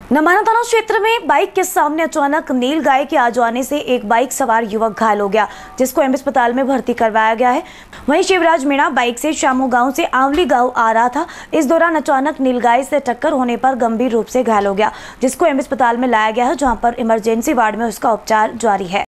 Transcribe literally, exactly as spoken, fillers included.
नमाना थाना क्षेत्र में बाइक के सामने अचानक नील गाय के आ जाने से एक बाइक सवार युवक घायल हो गया, जिसको एम्स अस्पताल में भर्ती करवाया गया है। वहीं शिवराज मीणा बाइक से शामू गांव से आंवली गांव आ रहा था। इस दौरान अचानक नील गाय से टक्कर होने पर गंभीर रूप से घायल हो गया, जिसको एम्स अस्पताल में लाया गया है, जहां पर इमरजेंसी वार्ड में उसका उपचार जारी है।